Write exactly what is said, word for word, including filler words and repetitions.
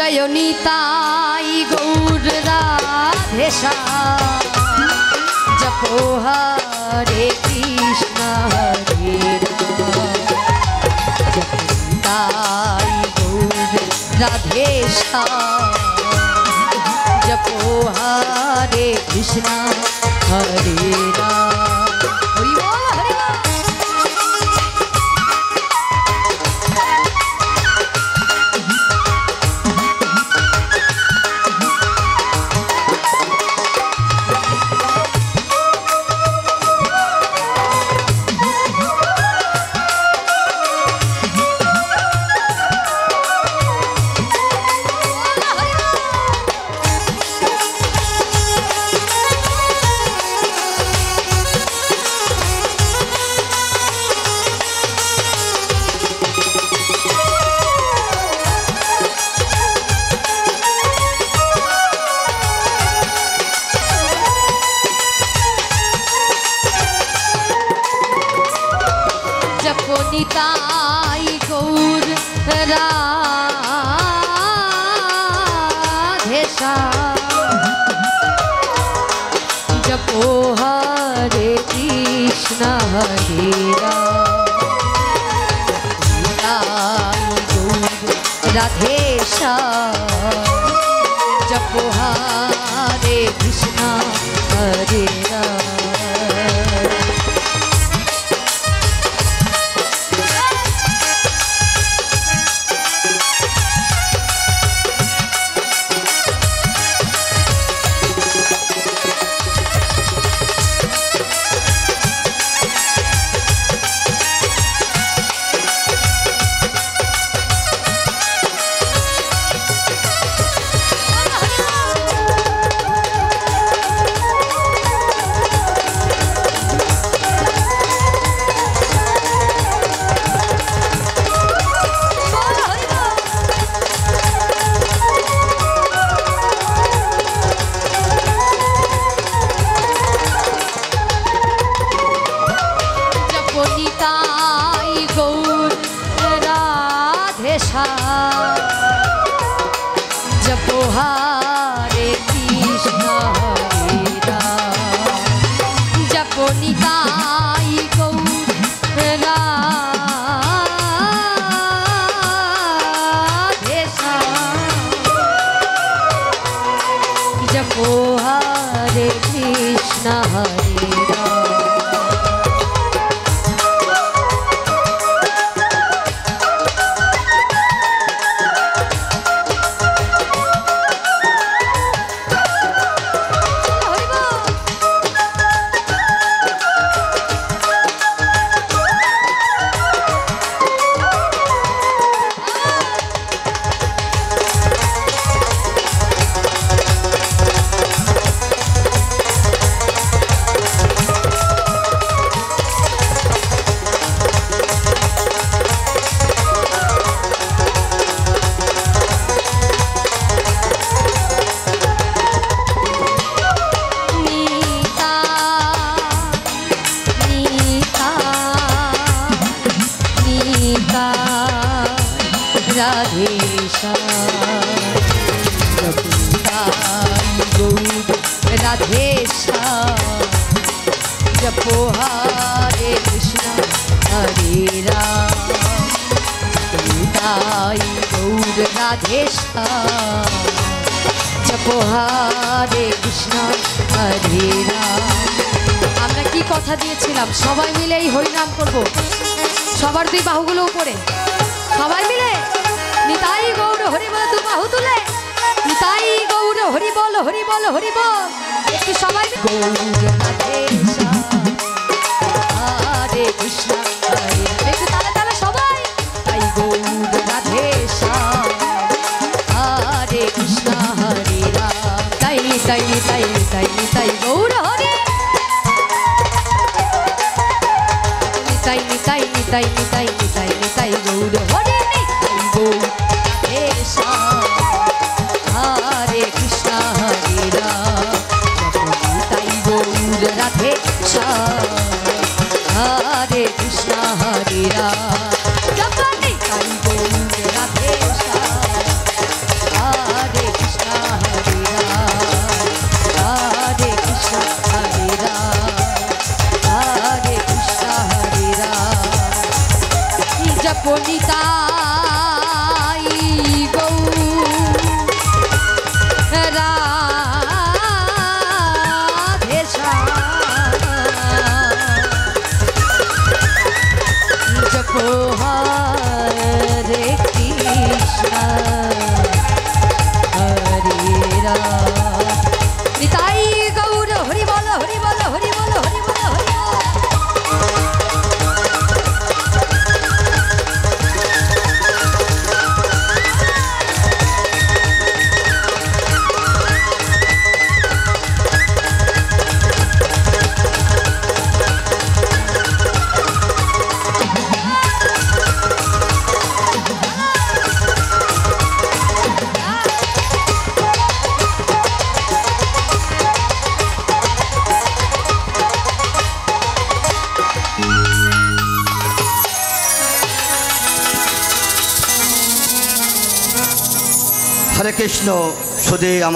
जय निताई गौर राधे श्याम जपो हरे कृष्ण हरे राम जपो निताई गौर राधे श्याम जपो हरे कृष्ण हरे राम। निताई गौर राधे श्याम जपो हरे कृष्ण हरे राम राधे श्याम जपो हरे कृष्ण हरे राम। जपो हरे कृष्ण हरे राम जपो निताई गौर राधे श्याम जपो हरे कृष्ण हरे राम। राधे श्याम गौर राधे श्याम जपो हरे कृष्ण हरे राम निताई गौर राधे श्याम जपो हरे कृष्ण हरे राम। আমরা কি কথা দিয়েছিলাম সবাই মিলে এই হরিনাম করব সবার দুই বাহুগুলো উপরে সবাই মিলে নিতাই গৌর হরি বল দু বাহু তুলে নিতাই গৌর হরি বল হরি বল হরি বল একটু সবাই গৌর রাধে শ্যাম হরে কৃষ্ণ হরে একটু তালে তালে সবাই তাই গৌর রাধে শ্যাম হরে কৃষ্ণ হরে রাম তাই তাই তাই তাই তাই গৌর হরি নিতাই নিতাই নিতাই নিতাই নিতাই নিতাই গৌর হরি নিতাই গৌর রাধে শ্যাম হরে কৃষ্ণ হরে রাম নিতাই গৌর রাধে শ্যাম হরে কৃষ্ণ হরে রাম নিতাই গৌর রাধে শ্যাম हरे कृष्ण सुधे।